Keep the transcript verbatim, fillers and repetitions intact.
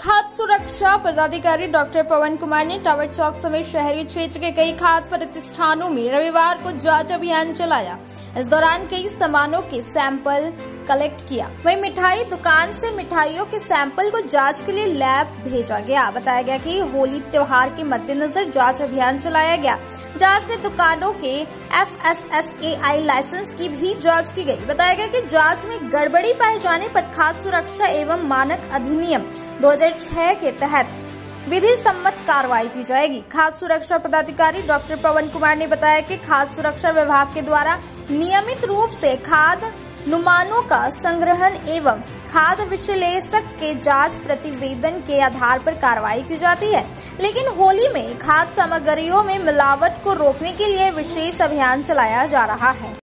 खाद्य सुरक्षा पदाधिकारी डॉक्टर पवन कुमार ने टावर चौक समेत शहरी क्षेत्र के कई खाद्य प्रतिष्ठानों में रविवार को जांच अभियान चलाया। इस दौरान कई सामानों के सैंपल कलेक्ट किया। वहीं मिठाई दुकान से मिठाइयों के सैंपल को जांच के लिए लैब भेजा गया। बताया गया कि होली त्योहार के मद्देनजर जांच अभियान चलाया गया। जांच में दुकानों के F S S A I licence की भी जांच की गई। बताया गया कि जांच में गड़बड़ी पाए जाने पर खाद्य सुरक्षा एवं मानक अधिनियम दो हज़ार छह के तहत विधि सम्मत कार्रवाई की जाएगी। खाद्य सुरक्षा पदाधिकारी डॉक्टर पवन कुमार ने बताया कि खाद्य सुरक्षा विभाग के द्वारा नियमित रूप से खाद्य नुमानों का संग्रहण एवं खाद्य विश्लेषक के जांच प्रतिवेदन के आधार पर कार्रवाई की जाती है। लेकिन होली में खाद्य सामग्रियों में मिलावट को रोकने के लिए विशेष अभियान चलाया जा रहा है।